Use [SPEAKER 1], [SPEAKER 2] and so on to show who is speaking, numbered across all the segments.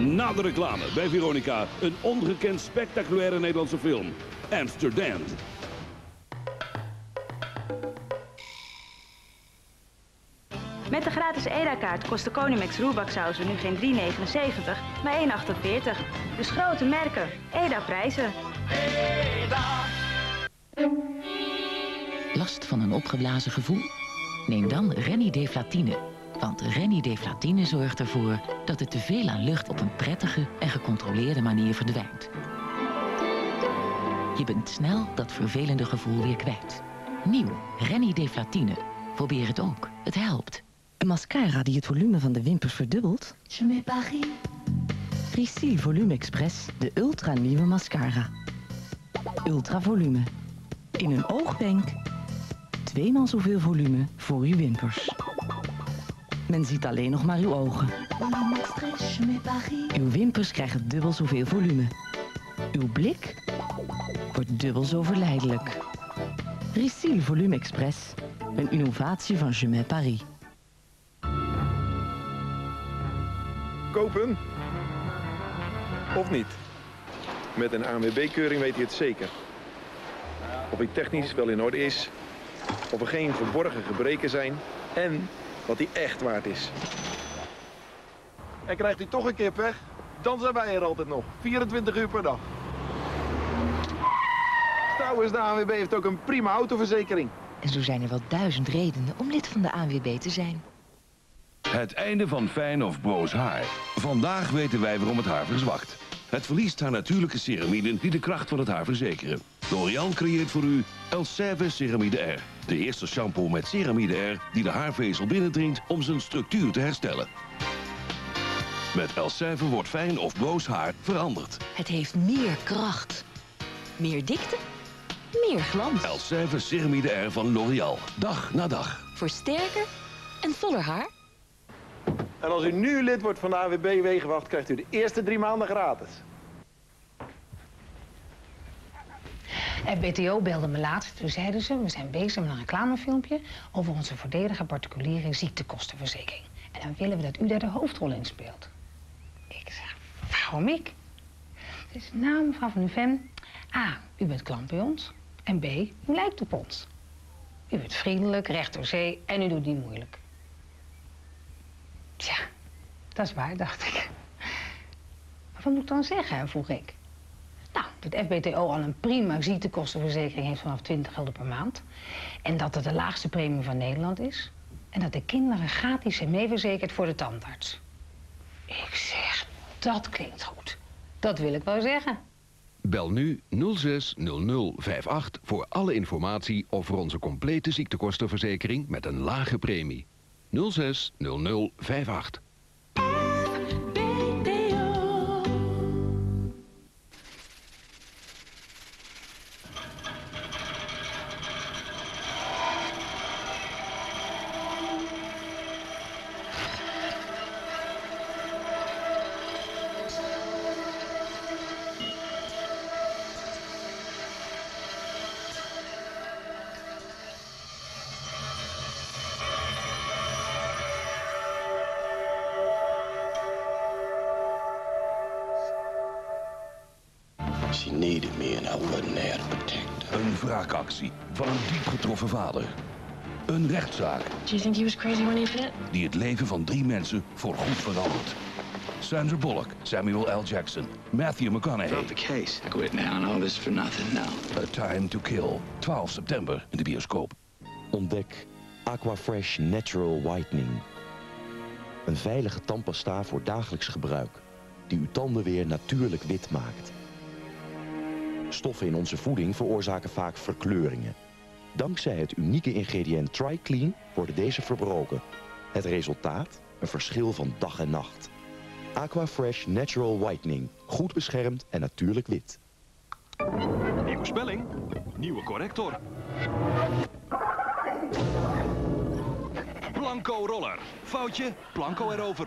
[SPEAKER 1] Na de reclame bij Veronica een ongekend spectaculaire Nederlandse film. Amsterdam.
[SPEAKER 2] Met de gratis EDA-kaart kost de Konimax roerbaksaus nu geen €3,79, maar €1,48. Dus grote merken, EDA-prijzen.
[SPEAKER 3] Last van een opgeblazen gevoel? Neem dan Renideflatine. Want Renideflatine zorgt ervoor dat het teveel aan lucht op een prettige en gecontroleerde manier verdwijnt. Je bent snel dat vervelende gevoel weer kwijt. Nieuw Renideflatine. Probeer het ook. Het helpt.
[SPEAKER 4] Een mascara die het volume van de wimpers verdubbelt? Risil Volume Express, de ultra nieuwe mascara. Ultra volume. In een oogwenk 2 maal zoveel volume voor uw wimpers. Men ziet alleen nog maar uw ogen. Uw wimpers krijgen dubbel zoveel volume. Uw blik wordt dubbel zo verleidelijk. Risil Volume Express, een innovatie van Je Mets Paris.
[SPEAKER 5] Kopen? Of niet? Met een ANWB-keuring weet je het zeker. Of hij technisch wel in orde is, of er geen verborgen gebreken zijn en wat hij echt waard is. En krijgt u toch een keer pech, dan zijn wij er altijd nog. 24 uur per dag. Trouwens, de ANWB heeft ook een prima autoverzekering.
[SPEAKER 6] En zo zijn er wel 1000 redenen om lid van de ANWB te zijn.
[SPEAKER 1] Het einde van fijn of broos haar. Vandaag weten wij waarom het haar verzwakt. Het verliest haar natuurlijke ceramiden die de kracht van het haar verzekeren. L'Oréal creëert voor u Elseve Ceramide R. De eerste shampoo met Ceramide R die de haarvezel binnendringt om zijn structuur te herstellen. Met Elseve wordt fijn of broos haar veranderd.
[SPEAKER 6] Het heeft meer kracht. Meer dikte. Meer glans.
[SPEAKER 1] Elseve Ceramide R van L'Oréal. Dag na dag.
[SPEAKER 6] Voor sterker en voller haar.
[SPEAKER 5] En als u nu lid wordt van de ANWB Wegenwacht, krijgt u de eerste 3 maanden gratis.
[SPEAKER 7] FBTO belde me laatst. Toen zeiden ze, we zijn bezig met een reclamefilmpje over onze voordelige particuliere ziektekostenverzekering. En dan willen we dat u daar de hoofdrol in speelt. Ik zeg, waarom ik? Dus nou, mevrouw van Uven, A, u bent klant bij ons. En B, u lijkt op ons. U bent vriendelijk, recht door zee en u doet niet moeilijk. Tja, dat is waar, dacht ik. Maar wat moet ik dan zeggen, vroeg ik. Nou, dat FBTO al een prima ziektekostenverzekering heeft vanaf 20 gulden per maand. En dat het de laagste premie van Nederland is. En dat de kinderen gratis zijn meeverzekerd voor de tandarts. Ik zeg, dat klinkt goed. Dat wil ik wel zeggen.
[SPEAKER 8] Bel nu 060058 voor alle informatie over onze complete ziektekostenverzekering met een lage premie. 060058.
[SPEAKER 9] She needed me and I wasn't there to protect her.
[SPEAKER 1] Een wraakactie van een diep getroffen vader. Een rechtszaak.
[SPEAKER 10] Do you think he was crazy when he did it?
[SPEAKER 1] Die het leven van 3 mensen voor goed verandert. Sandra Bullock, Samuel L. Jackson, Matthew McConaughey.
[SPEAKER 9] Drop the case. I quit now and all this for nothing now.
[SPEAKER 1] A Time to Kill. 12 september in de bioscoop.
[SPEAKER 11] Ontdek Aquafresh Natural Whitening. Een veilige tandpasta voor dagelijks gebruik. Die uw tanden weer natuurlijk wit maakt. Stoffen in onze voeding veroorzaken vaak verkleuringen. Dankzij het unieke ingrediënt TriClean worden deze verbroken. Het resultaat? Een verschil van dag en nacht. Aquafresh Natural Whitening. Goed beschermd en natuurlijk wit.
[SPEAKER 12] Nieuwe spelling. Nieuwe corrector. Blanco roller. Foutje, blanco erover.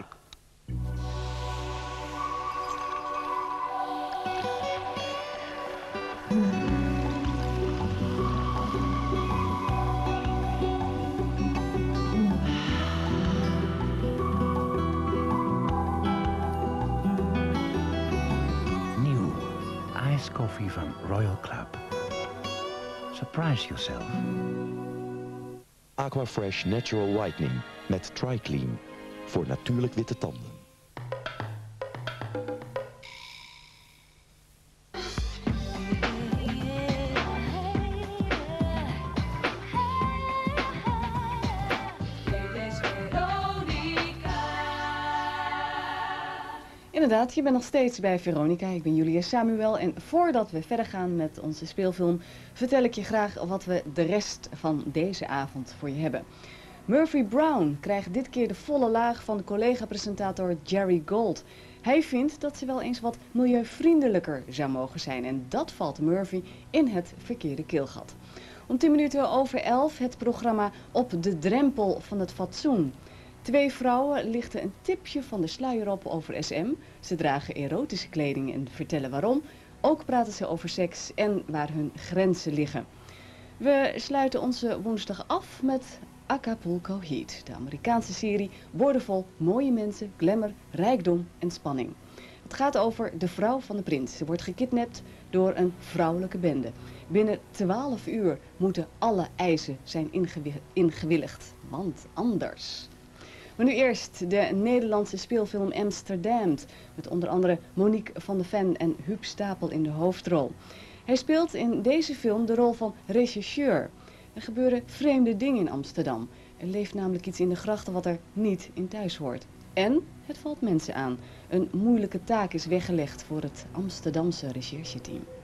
[SPEAKER 13] ijskoffie van Royal Club. Surprise yourself.
[SPEAKER 11] Aquafresh Natural Whitening met TriClean. Voor natuurlijk witte tanden.
[SPEAKER 14] Inderdaad, je bent nog steeds bij Veronica. Ik ben Julia Samuel en voordat we verder gaan met onze speelfilm vertel ik je graag wat we de rest van deze avond voor je hebben. Murphy Brown krijgt dit keer de volle laag van de collega-presentator Jerry Gold. Hij vindt dat ze wel eens wat milieuvriendelijker zou mogen zijn en dat valt Murphy in het verkeerde keelgat. Om 11:10 het programma Op de drempel van het fatsoen. 2 vrouwen lichten een tipje van de sluier op over SM. Ze dragen erotische kleding en vertellen waarom. Ook praten ze over seks en waar hun grenzen liggen. We sluiten onze woensdag af met Acapulco Heat, de Amerikaanse serie boordevol mooie mensen, glamour, rijkdom en spanning. Het gaat over de vrouw van de prins. Ze wordt gekidnapt door een vrouwelijke bende. Binnen 12 uur moeten alle eisen zijn ingewilligd, want anders. Maar nu eerst de Nederlandse speelfilm Amsterdam, met onder andere Monique van de Ven en Huub Stapel in de hoofdrol. Hij speelt in deze film de rol van rechercheur. Er gebeuren vreemde dingen in Amsterdam. Er leeft namelijk iets in de grachten wat er niet in thuis hoort. En het valt mensen aan. Een moeilijke taak is weggelegd voor het Amsterdamse rechercheteam.